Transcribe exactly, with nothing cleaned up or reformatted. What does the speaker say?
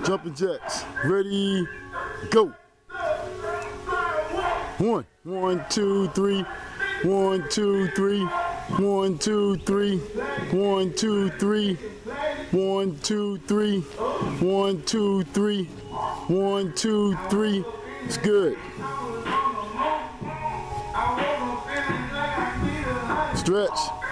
Jumping jacks. Ready, go. One, one, two, three. One, two, three. One, two, three. One, two, three. One, two, three. One, two, three. One, two, three. It's good. Stretch.